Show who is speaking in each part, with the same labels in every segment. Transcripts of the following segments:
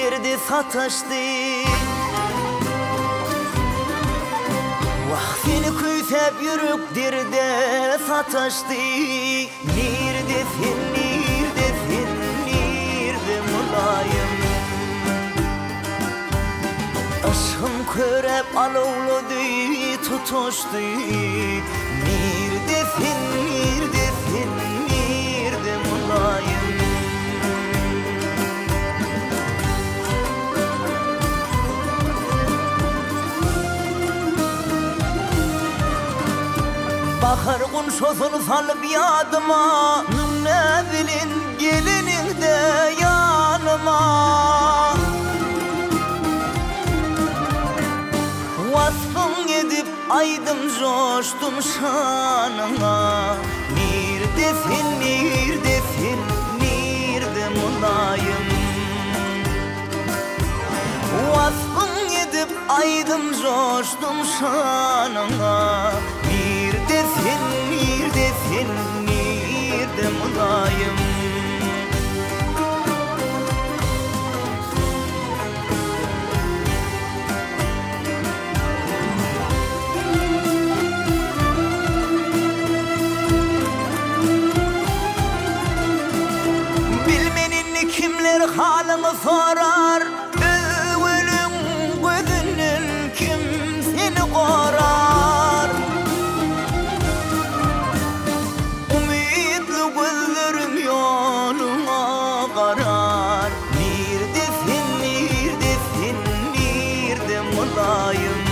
Speaker 1: derdi sataştı. Vah seni küysep yürük derde sataştı. Neredesin, neredesin, nerede mulayim? Aşkım körep alovladı, tutuştu. Neredesin, neredesin, nerede mulayim? Bahar kunşosunu salıp yadıma, ne bilin gelinin de yanıma. Vasfın edip aydım coştum şanına. Neredesin, neredesin, nerede mulayim? Vasfın edip aydım coştum şanına. Neredesin, neredesin, nerede mulayim? Bilmenin kimler halını sorar, ölüm gözünün kim seni korar? Umutlu gözlerim yoluma karar. Neredesin, neredesin, nerede mulayim?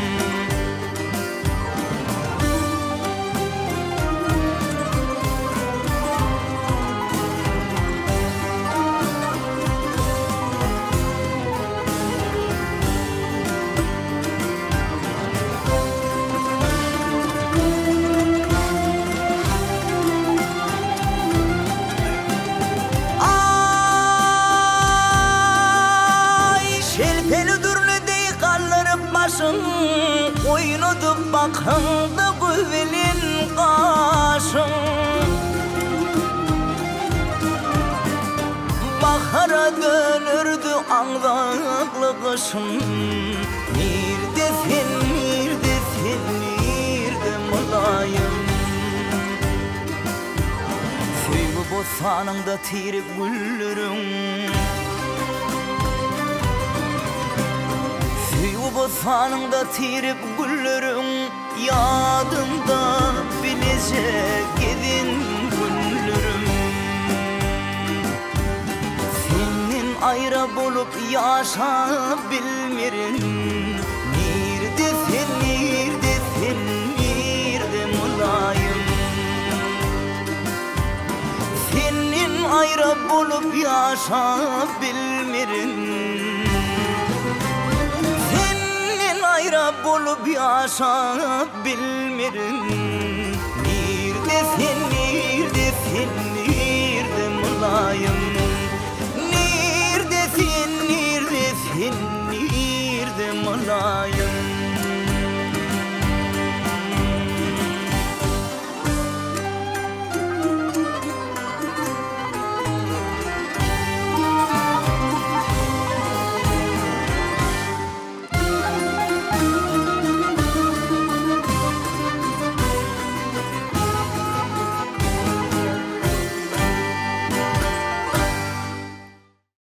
Speaker 1: Oynadıp bakındı güvelin kaşın. Bahara dönürdü ağzaklı kışın. Neredesin, neredesin, nerede mulayim? Sevgi bostanında tirip güllerim. Bostanında tirip güllerim, yadımda bilecek edin güllerim. Senin ayrı bulup yaşabilmirim. Neredesin, neredesin, nerede mulayim? Senin ayrı bulup yaşabilmirim. Ayrı bulup yaşabilmirim. Neredesin, neredesin, nerede mulayim? Neredesin, neredesin, nerede mulayim?